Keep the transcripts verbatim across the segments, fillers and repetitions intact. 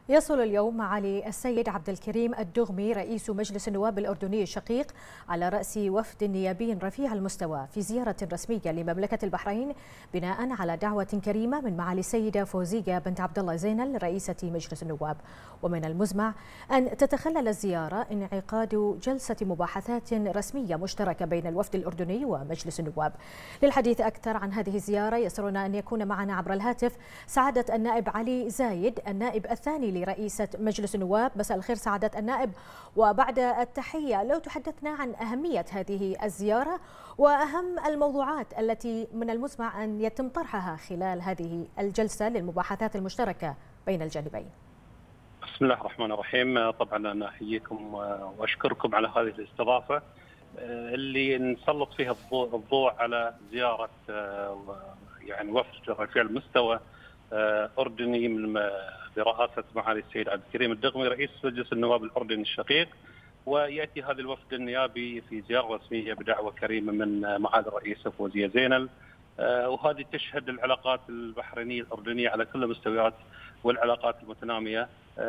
يصل اليوم معالي السيد عبد الكريم الدغمي رئيس مجلس النواب الأردني الشقيق على رأس وفد نيابي رفيع المستوى في زيارة رسمية لمملكة البحرين بناء على دعوة كريمة من معالي السيدة فوزية بنت عبد الله زينل رئيسة مجلس النواب. ومن المزمع أن تتخلل الزيارة انعقاد جلسة مباحثات رسمية مشتركة بين الوفد الأردني ومجلس النواب. للحديث أكثر عن هذه الزيارة يسرنا أن يكون معنا عبر الهاتف سعادة النائب علي زايد النائب الثاني لرئيسة مجلس النواب. مساء الخير سعادة النائب، وبعد التحية لو تحدثنا عن أهمية هذه الزيارة وأهم الموضوعات التي من المسمع أن يتم طرحها خلال هذه الجلسة للمباحثات المشتركة بين الجانبين. بسم الله الرحمن الرحيم. طبعا أنا أحييكم وأشكركم على هذه الاستضافة اللي نسلط فيها الضوء على زيارة يعني وفد رفيع المستوى أردني من برئاسة معالي السيد عبد الكريم الدغمي رئيس مجلس النواب الأردني الشقيق. ويأتي هذا الوفد النيابي في زيارة رسمية بدعوة كريمة من معالي الرئيسة فوزية زينل، وهذه تشهد العلاقات البحرينية الأردنية على كل المستويات والعلاقات المتنامية،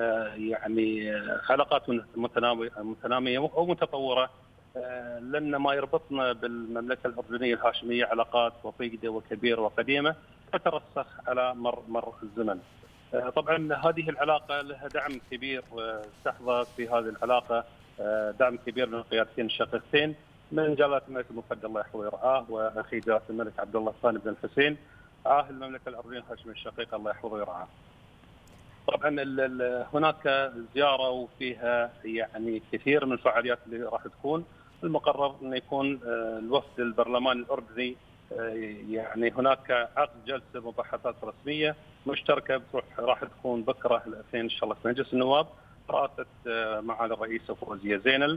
يعني علاقات متنامية ومتطورة، لأن ما يربطنا بالمملكة الأردنية الهاشمية علاقات وطيدة وكبيرة وقديمة تترسخ على مر مر الزمن. طبعا هذه العلاقة لها دعم كبير، استحظت في هذه العلاقة دعم كبير من القيادتين الشقيقتين من جلالة الملك المفدى الله يحفظه ويرعاه، واخي جلالة الملك عبد الله الثاني بن الحسين عاهل المملكة الأردنية الهاشمية الشقيقة الله يحفظه ويرعاه. طبعا هناك زيارة وفيها يعني كثير من الفعاليات اللي راح تكون. المقرر انه يكون الوفد البرلماني الأردني يعني هناك عقد جلسة مباحثات رسمية مشتركة راح تكون بكرة الاثنين ان شاء الله في مجلس النواب برئاسة معالي الرئيسة فوزية زينل،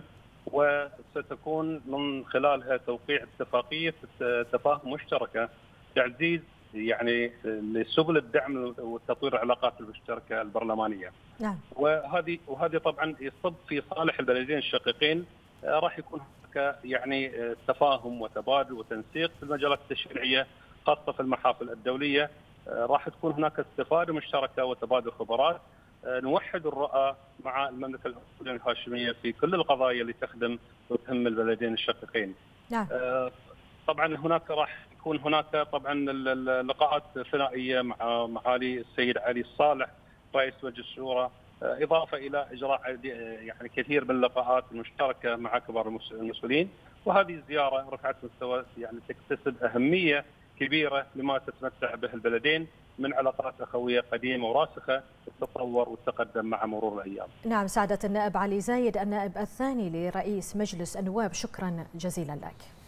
وستكون من خلالها توقيع اتفاقية تفاهم مشتركة تعزيز يعني لسبل الدعم وتطوير العلاقات المشتركة البرلمانية. نعم. وهذه وهذه طبعا يصب في صالح البلدين الشقيقين. راح يكون هناك يعني تفاهم وتبادل وتنسيق في المجالات التشريعية خاصة في المحافل الدولية. راح تكون هناك استفادة مشتركة وتبادل خبرات، نوحد الرؤى مع المملكة الأردنية الهاشمية في كل القضايا اللي تخدم وتهم البلدين الشقيقين. نعم. طبعا هناك راح يكون هناك طبعا لقاءات ثنائية مع معالي السيد علي الصالح رئيس مجلس الشورى، إضافة إلى إجراء يعني كثير من اللقاءات المشتركة مع كبار المسؤولين. وهذه الزيارة رفعت مستوى يعني تكتسب أهمية كبيرة لما تتمتع به البلدين من علاقات أخوية قديمة وراسخة تتطور وتتقدم مع مرور الأيام. نعم سعادة النائب علي زايد النائب الثاني لرئيس مجلس النواب، شكرا جزيلا لك.